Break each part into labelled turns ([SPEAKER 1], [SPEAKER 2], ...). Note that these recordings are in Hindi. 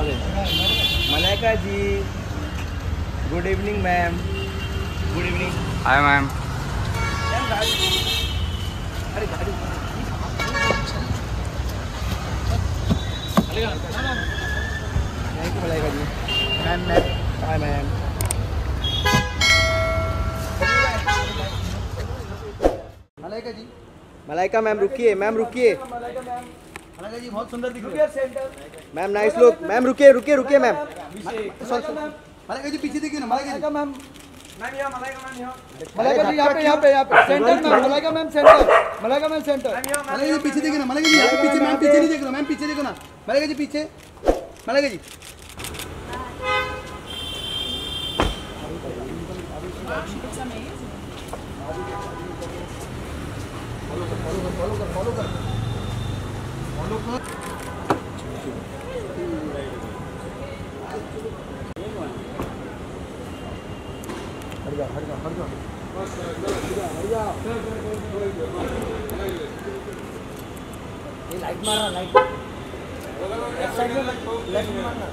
[SPEAKER 1] Malaika ji, good evening ma'am. Good evening.
[SPEAKER 2] Hi ma'am.
[SPEAKER 1] अरे गाड़ी Malaika ji. Ma'am ma'am. Hi ma'am. Malaika ji. Malaika ma'am रुकिए, मैम रुकिए। मलाइका जी बहुत सुंदर दिख रही है। Ma'am nice look. मैम रुकिए रुकिए रुकिए मैम। मलाइका जी पीछे देखिए ना। मलाइका मैम। मैम यहाँ मलाइका मैम यहाँ। मलाइका जी यहाँ पे centre ma'am. Malaika ma'am centre. Malaika ma'am centre. Malaika ji पीछे देखिए ना। मलाइका जी यहाँ पीछे। मैम पीछे नहीं देख रहा। मैम पीछे देखो ना। मलाइका जी पीछे। मलाइका जी ये लाइट मार रहा। लाइट लेफ्ट साइड में लेफ्ट में मारना।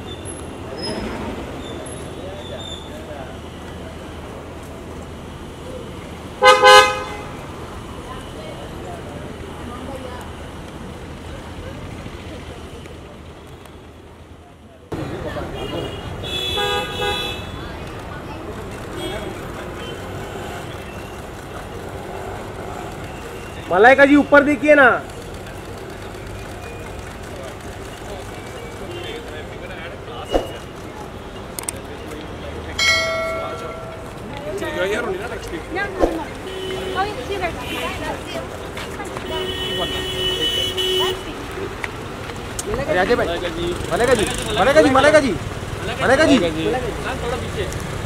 [SPEAKER 3] मलाइका जी ऊपर देखिए ना।
[SPEAKER 1] अजय भाई। मलाइका जी। मलाइका जी। मलाइका जी। मलाइका जी
[SPEAKER 2] थोड़ा पीछे।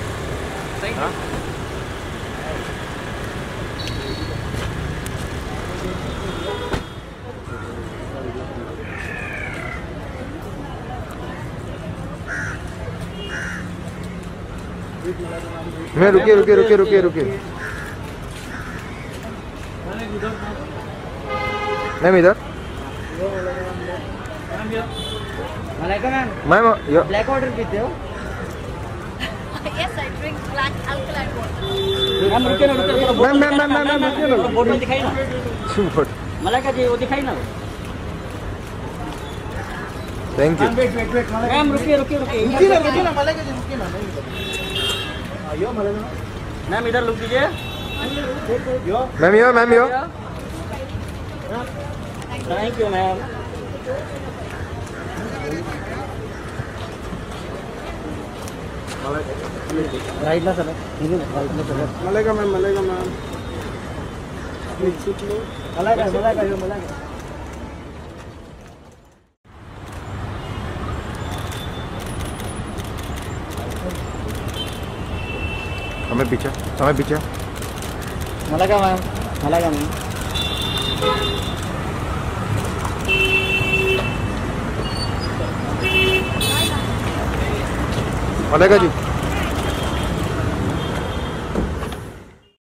[SPEAKER 1] मैं रुकिए रुकिए रुकिए रुकिए रुकिए। मैम इधर। Malaika ma'am. Ma'am black water पीते हो?
[SPEAKER 4] Yes, I drink black alkaline water.
[SPEAKER 1] Ma'am रुकिए ना। मैम मैम मैम मैम रुकिए ना।
[SPEAKER 2] बोर्ड में दिखाई ना।
[SPEAKER 1] सुपर।
[SPEAKER 2] मलाइका जी वो दिखाई ना।
[SPEAKER 1] Thank you.
[SPEAKER 2] मैम रुकिए रुकिए रुकिए।
[SPEAKER 1] रुकिए ना मलाइका जी रुकिए ना। आइयो मलाइका
[SPEAKER 2] मैम इधर लुक दीजिए।
[SPEAKER 1] Ma'am yo ma'am yo.
[SPEAKER 2] Thank you ma'am.
[SPEAKER 1] Right ना सर। राइट ना sir. Malaika ma'am. Malaika ma'am. Malaika Malaika yo Malaika. हमें पीछे। हमें पीछे।
[SPEAKER 2] मलाइका मैम। मलाइका मैम।
[SPEAKER 1] मलाइका जी।